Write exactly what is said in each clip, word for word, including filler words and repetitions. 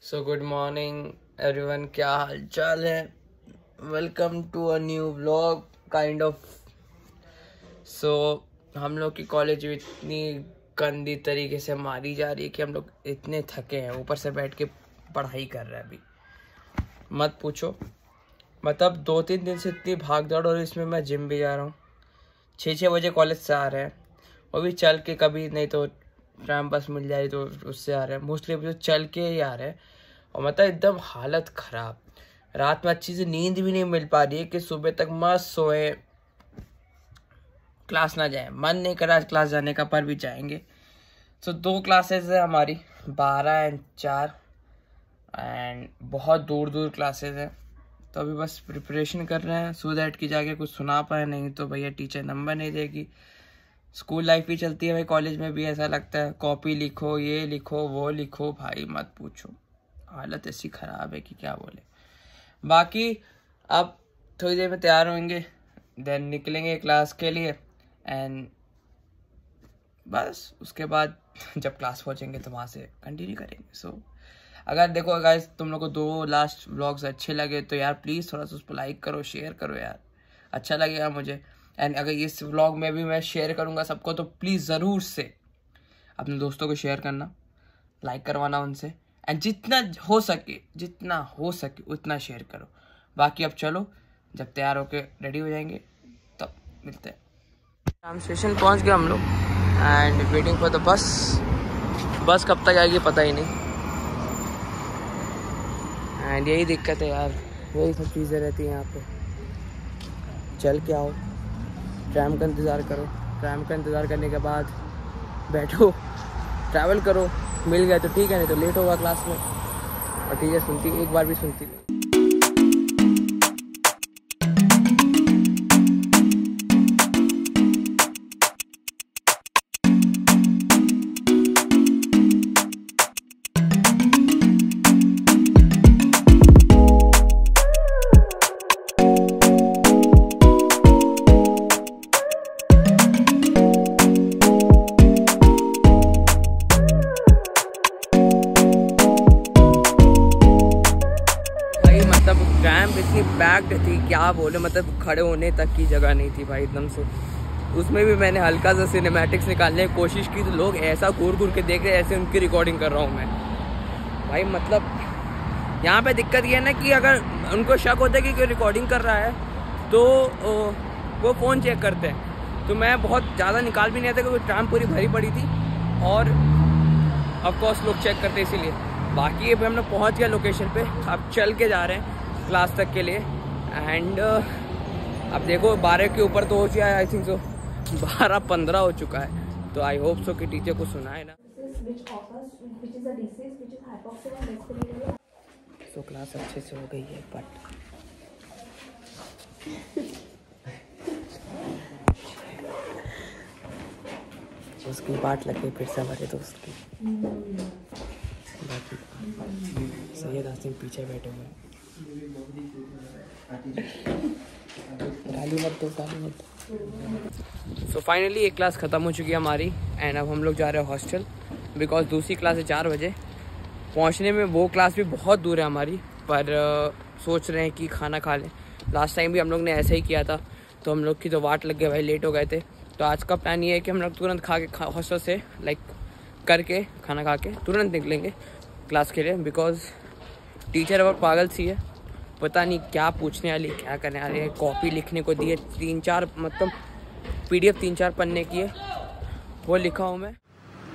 So good morning everyone, क्या हाल चाल है। Welcome to a new vlog kind of. So हम लोग की कॉलेज इतनी गंदी तरीके से मारी जा रही है कि हम लोग इतने थके हैं, ऊपर से बैठ के पढ़ाई कर रहे हैं। अभी मत पूछो, मतलब दो तीन दिन से इतनी भाग दौड़, और इसमें मैं जिम भी जा रहा हूँ। छः छः बजे कॉलेज से आ रहे हैं, वो भी चल के, कभी नहीं तो ट्राम बस मिल जाए तो उससे आ रहे हैं। मोस्टली अभी तो चल के ही आ रहे हैं, और मतलब एकदम हालत ख़राब। रात में अच्छी से नींद भी नहीं मिल पा रही है कि सुबह तक मस्त सोए, क्लास ना जाए। मन नहीं कर रहा क्लास जाने का, पर भी जाएंगे। तो दो क्लासेस है हमारी, बारह एंड चार, एंड बहुत दूर दूर क्लासेस हैं। तो अभी बस प्रिपरेशन कर रहे हैं सो दैट कि जाके कुछ सुना पाए, नहीं तो भैया टीचर नंबर नहीं देगी। स्कूल लाइफ ही चलती है भाई, कॉलेज में भी ऐसा लगता है कॉपी लिखो, ये लिखो, वो लिखो, भाई मत पूछो, हालत ऐसी ख़राब है कि क्या बोले। बाकी अब थोड़ी देर में तैयार होंगे, देन निकलेंगे क्लास के लिए, एंड बस उसके बाद जब क्लास पहुंचेंगे तो वहाँ से कंटिन्यू करेंगे। सो so, अगर देखो गाइस तुम लोग को दो लास्ट व्लॉग्स अच्छे लगे तो यार प्लीज़ थोड़ा सा उस पर लाइक करो, शेयर करो यार, अच्छा लगेगा मुझे। एंड अगर इस व्लॉग में भी मैं शेयर करूँगा सबको, तो प्लीज़ ज़रूर से अपने दोस्तों को शेयर करना, लाइक करवाना उनसे, एंड जितना हो सके जितना हो सके उतना शेयर करो। बाकी अब चलो, जब तैयार होके रेडी हो जाएंगे तब मिलते हैं। राम स्टेशन पहुंच गए हम लोग, and waiting for the bus. बस कब तक आएगी पता ही नहीं, एंड यही दिक्कत है यार, यही सब चीज़ें रहती हैं यहाँ पे। चल के आओ, ट्रैम का इंतज़ार करो, ट्रैम का इंतज़ार करने के बाद बैठो, ट्रैवल करो, मिल गया तो ठीक है, नहीं तो लेट होगा क्लास में। और टीचर सुनती, एक बार भी सुनती नहीं। रैम्प इतनी पैक्ड थी, क्या बोले, मतलब खड़े होने तक की जगह नहीं थी भाई एकदम से। उसमें भी मैंने हल्का सा सिनेमैटिक्स निकालने की कोशिश की, तो लोग ऐसा घूर घूर के देख रहे ऐसे उनकी रिकॉर्डिंग कर रहा हूँ मैं भाई। मतलब यहाँ पे दिक्कत ये है ना कि अगर उनको शक होता है कि कोई रिकॉर्डिंग कर रहा है तो वो फ़ोन चेक करते हैं। तो मैं बहुत ज़्यादा निकाल भी नहीं आता क्योंकि ट्राम पूरी भरी पड़ी थी, और ऑफकोर्स लोग चेक करते इसीलिए। बाकी अभी हम लोग पहुँच गए लोकेशन पे, अब चल के जा रहे हैं क्लास तक के लिए। एंड uh, अब देखो बारह के ऊपर तो हो चुका है, आई थिंक सो बारह पंद्रह हो चुका है। तो आई होप सो कि टीचर को सुनाए ना। सो so, क्लास अच्छे से हो गई है, बट उसकी बात लग गई फिर से हमारे दोस्त की। बाकी सैयद आसिम पीछे बैठे हुए हैं, गाली मत दो, गाली मत दो। सो फाइनली एक क्लास ख़त्म हो चुकी है हमारी, एंड अब हम लोग जा रहे हैं हॉस्टल, बिकॉज दूसरी क्लास है चार बजे। पहुंचने में वो क्लास भी बहुत दूर है हमारी, पर uh, सोच रहे हैं कि खाना खा लें। लास्ट टाइम भी हम लोग ने ऐसा ही किया था, तो हम लोग की तो वाट लग गई भाई, लेट हो गए थे। तो आज का प्लान ये है कि हम लोग तुरंत खा के हॉस्टल से लाइक करके खाना खा के तुरंत निकलेंगे क्लास के लिए, बिकॉज टीचर अब पागल सी है, पता नहीं क्या पूछने वाली, क्या करने वाली है। कॉपी लिखने को दी है तीन चार, मतलब पीडीएफ तीन चार पन्ने की है, वो लिखा हूँ मैं।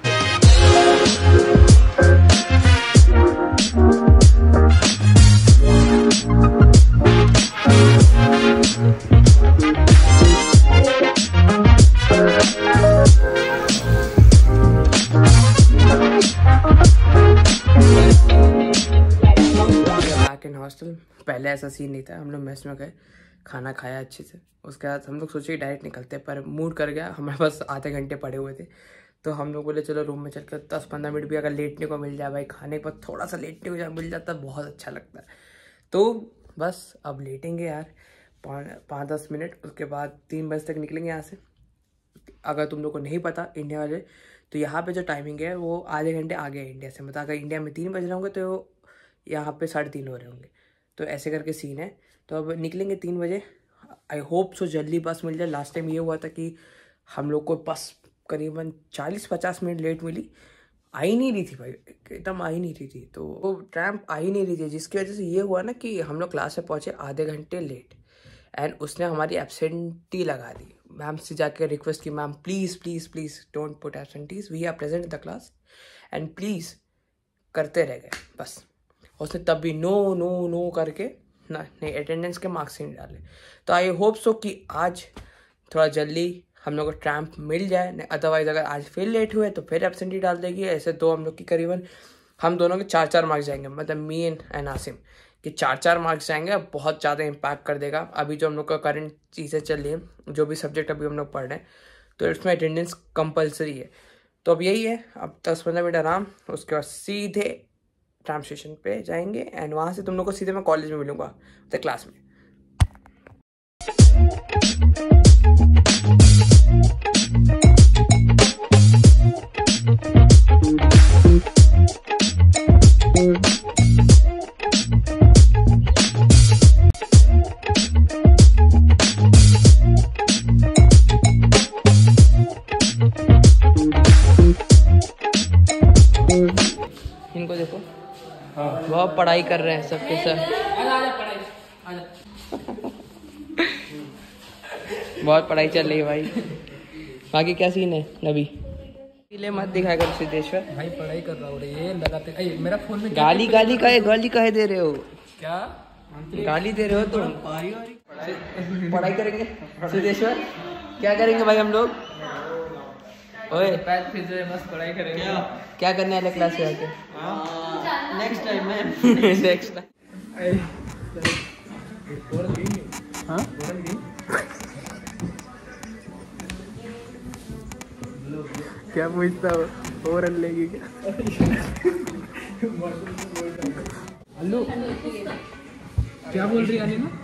हॉस्टल पहले ऐसा सीन नहीं था, हम लोग मेस में गए, खाना खाया अच्छे से, उसके बाद हम लोग सोचे डायरेक्ट निकलते, पर मूड कर गया, हमारे पास आधे घंटे पड़े हुए थे। तो हम लोग बोले चलो रूम में चल कर दस पंद्रह मिनट भी अगर लेटने को मिल जाए भाई, खाने के बाद थोड़ा सा लेटने को मिल जाता बहुत अच्छा लगता है। तो बस अब लेटेंगे यार पाँच दस मिनट, उसके बाद तीन बजे तक निकलेंगे यहाँ से। अगर तुम लोग को नहीं पता इंडिया वाले, तो यहाँ पे जो टाइमिंग है वो आधे घंटे आगे है इंडिया से। मतलब अगर इंडिया में तीन बज रहे होंगे तो यहाँ पे साढ़े तीन हो रहे होंगे, तो ऐसे करके सीन है। तो अब निकलेंगे तीन बजे। आई होप सो जल्दी बस मिल जाए। लास्ट टाइम ये हुआ था कि हम लोग को बस करीबन चालीस पचास मिनट लेट मिली, आ ही नहीं रही थी भाई, एकदम आ ही नहीं रही थी। तो वो ट्रैम्प आ ही नहीं रही थी, जिसकी वजह से ये हुआ ना कि हम लोग क्लास में पहुँचे आधे घंटे लेट, एंड उसने हमारी एब्सेंटी लगा दी। मैम से जाके रिक्वेस्ट की, ma'am please please please don't put absentees, we are present in the class and please, करते रह गए बस। उसने तब भी नो नो नो करके ना नहीं अटेंडेंस के मार्क्स ही नहीं डाले। तो आई होप सो कि आज थोड़ा जल्दी हम लोग को ट्रैम्प मिल जाए, अदरवाइज अगर आज फिर लेट हुए तो फिर एब्सेंटी डाल देगी। ऐसे तो हम लोग की करीबन हम दोनों के चार चार मार्क्स जाएंगे, मतलब मी एंड एंड आसिम कि चार चार मार्क्स जाएंगे। बहुत ज़्यादा इम्पैक्ट कर देगा अभी जो हम लोग का करंट चीज़ें चल रही हैं, जो भी सब्जेक्ट अभी हम लोग पढ़ रहे हैं, तो इसमें अटेंडेंस कंपलसरी है। तो अब यही है, अब दस पंद्रह मिनट आराम, उसके बाद सीधे ट्राम स्टेशन पे जाएंगे एंड वहाँ से तुम लोग को सीधे मैं कॉलेज में मिलूंगा, तो क्लास में। इनको देखो, बहुत पढ़ाई कर रहे हैं सबके सब, बहुत पढ़ाई चल रही है भाई। बाकी क्या सीन है नबी? ले मत दिखाया कर सिद्धेश्वर भाई, पढ़ाई कर रहा हूँ ये लगाते। अरे मेरा फोन में गाली गाली कहे गाली कहे दे रहे हो? क्या गाली दे रहे हो तुम? पढ़ाई करेंगे सिद्धेश्वर, क्या करेंगे भाई हम लोग? ओए मस्त पढ़ाई करेंगे। क्या करने वाले क्लास में आके? नेक्स्ट टाइम में नेक्स्ट टाइम हाँ क्या पूछता हो? ओरल लेगी क्या? हेलो, क्या बोल रही है ना?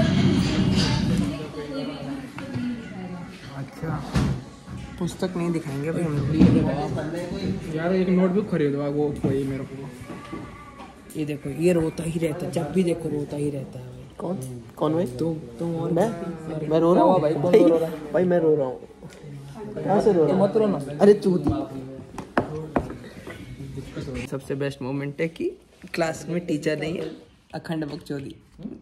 अच्छा, पुस्तक नहीं दिखाएंगे भाई हम लोग। यार एक नोटबुक खरीदवा वो कोई मेरे को। ये देखो, ये रोता ही रहता है, जब भी देखो रोता ही रहता है। कौन कौन भाई? तुम तुम और मैं मैं रो रहा हूँ भाई, कौन रो रहा है? भाई मैं रो रहा हूँ। कहाँ से रो रहा हूँ? मत रो ना। अरे चूती। सबसे बेस्ट मोमेंट है कि क्लास में टीचर नहीं है, अखंड बकचोदी।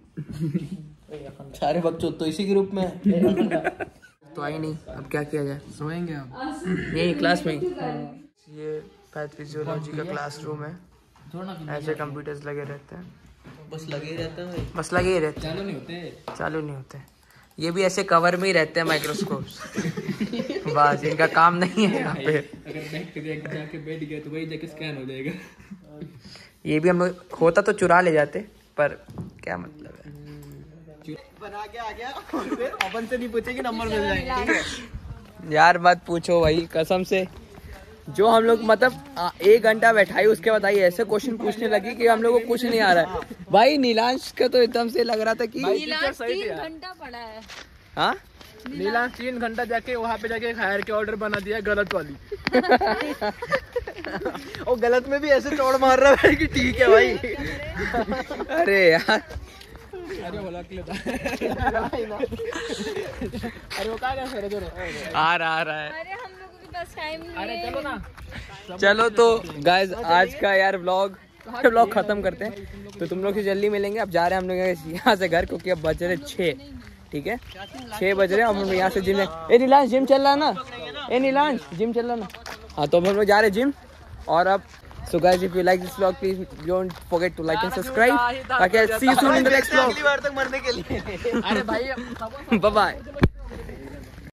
सारे बच्चों तो इसी ग्रुप में है। तो आई नहीं, अब क्या किया जाए? सोएंगे हम यही क्लास में ही। ये पैथोफिजियोलॉजी का क्लासरूम है, ऐसे कंप्यूटर्स लगे रहते हैं, बस लगे ही रहते हैं, बस लगे ही रहते हैं, चालू नहीं होते चालू नहीं होते। ये भी ऐसे कवर में ही रहते हैं माइक्रोस्कोप्स। बस इनका काम नहीं है यहाँ पे। अगर बैठ के देख जाके बैठ गया तो वही जाके स्कैन हो जाएगा। ये भी हम लोग होता तो चुरा ले जाते, पर क्या मतलब है, बना के आ गया फिर अपन से नहीं पूछेगी, नंबर मिल जाएंगे। ठीक है यार मत पूछो भाई, कसम से जो हम लोग मतलब एक घंटा बैठाई, उसके बाद आई ऐसे क्वेश्चन पूछने लगी कि हम लोग को कुछ नहीं आ रहा है भाई। नीलांश का तो एकदम से लग रहा था कि नीलांश तीन घंटा पड़ा है। हाँ, नीलांश तीन घंटा जाके वहाँ पे जाके हायर के ऑर्डर बना दिया गलत वाली। और गलत में भी ऐसे चौड़ मार रहा है कि ठीक है भाई। अरे यार, अरे बोला कि लेता अरे वो क्या कर रहे हो? आ रहा आ रहा है। अरे हम लोगों के पास टाइम नहीं अरे है। चलो ना। चलो तो गाइज आज का यार व्लॉग व्लॉग खत्म करते हैं। तो तुम लोग से जल्दी मिलेंगे। अब जा रहे हैं हम लोग यहाँ से घर, क्योंकि अब बज रहे छः। ठीक है, छः बज रहे हैं। हम लोग यहाँ से जिम, ए नीलांश जिम चल रहा ना, ए नीलांश जिम चल रहा ना। हाँ, तो हम लोग जा रहे हैं जिम। और अब so guys, if you like this vlog, please don't forget to like and subscribe. Okay, see you soon in the next vlog. अगली बार तक मरने के लिए। अरे भाई Bye bye.